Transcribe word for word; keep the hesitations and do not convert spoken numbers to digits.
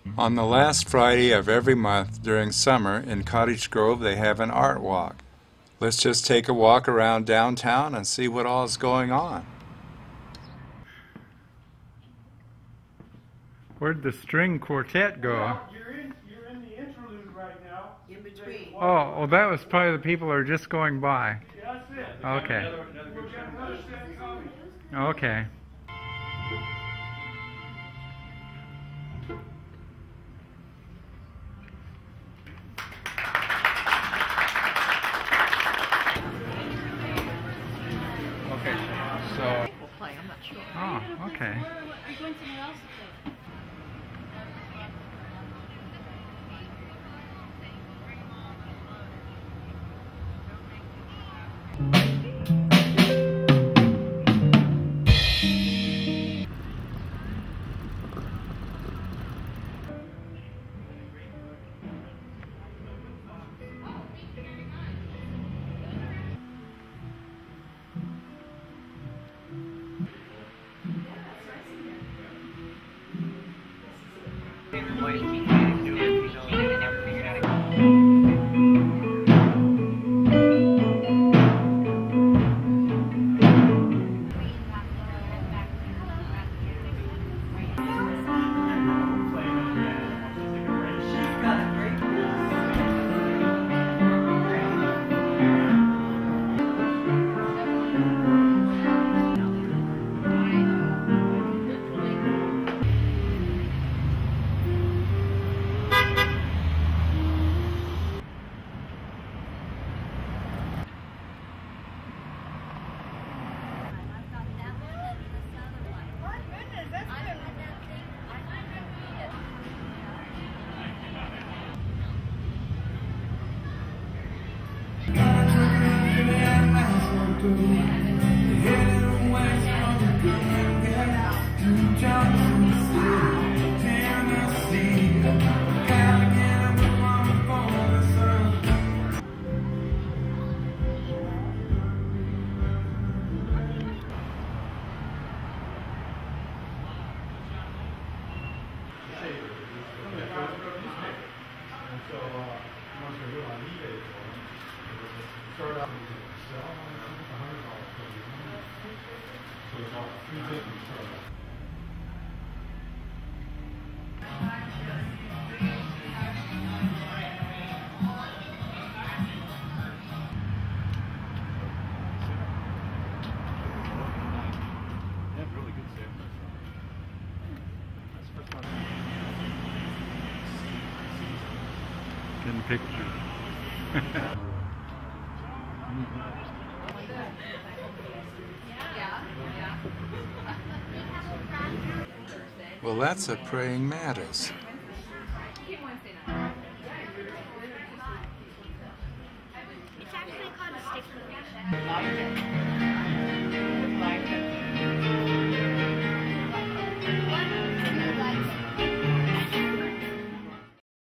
On the last Friday of every month during summer in Cottage Grove, they have an art walk. Let's just take a walk around downtown and see what all is going on. Where'd the string quartet go? Well, you're in, you're in the interlude right now. In between. Oh, well, that was probably the people who are just going by. Yeah, that's it. Okay. We've got another set coming. Okay. Okay, so... We'll play, I'm not sure. Oh, okay. Are you going somewhere else to play? Getting pictures. Well, that's a praying mantis. It's actually called a stick.